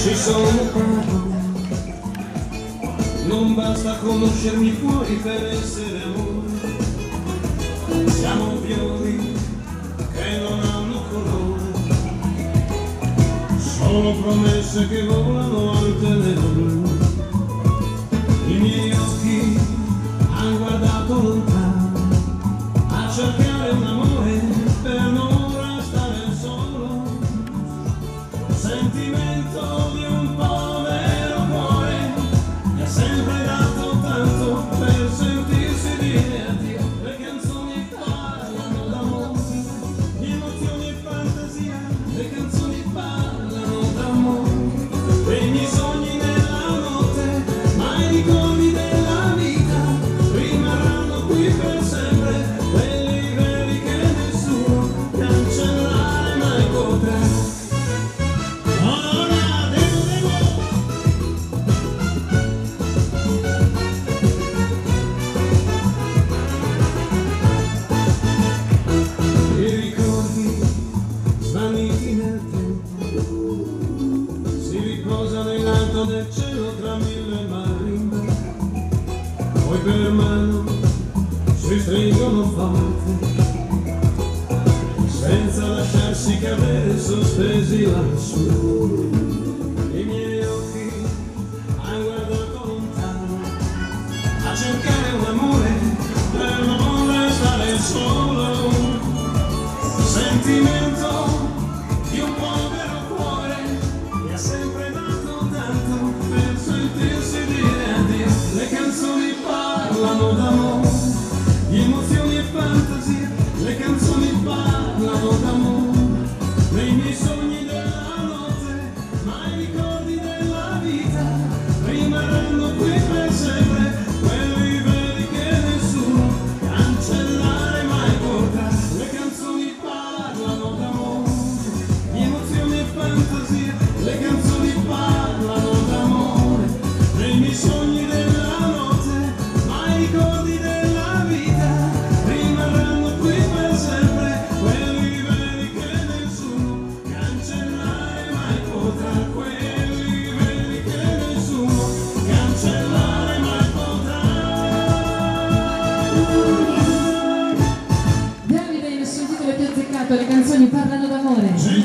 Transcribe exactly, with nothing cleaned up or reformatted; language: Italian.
Ci sono parole, non basta conoscermi fuori per essere amore. Siamo fiori che non hanno colore, sono promesse che volano al tenebro. I miei occhi hanno guardato lontano a cercare un amore per non restare solo. Sentimento di un povero cuore che ha sempre dato tanto per sentirsi dire addio. Le canzoni parlano d'amore, di emozioni e fantasia. Le canzoni parlano d'amore, dei miei sogni nella notte, ma i ricordi della vita rimarranno qui per sempre, quelli veri che nessuno cancellare mai potrà. Svaniti nel tempo, si riposano in alto nel cielo tra mille marimbe, poi per mano si stringono forte, senza lasciarsi cadere sospesi lassù. I miei occhi hanno guardato lontano a cercare un amore per non restare solo. Sentimento di un povero cuore che ha sempre dato tanto per sentirsi dire addio. Le canzoni parlano d'amore, di emozioni e fantasia. Le canzoni parlano d'amore, dei miei sogni della notte, ma i ricordi della vita rimarranno qui per sempre, quelli veri che nessuno cancellare mai potrà. Le canzoni parlano d'amore, di emozioni e fantasia. Le canzoni parlano d'amore, dei miei sogni della notte, ma i ricordi della vita rimarranno qui per sempre, quelli veri che nessuno cancellare mai potrà, quelli veri che nessuno cancellare mai potrà. Davide, il suo titolo più azzeccato, le canzoni parlano d'amore.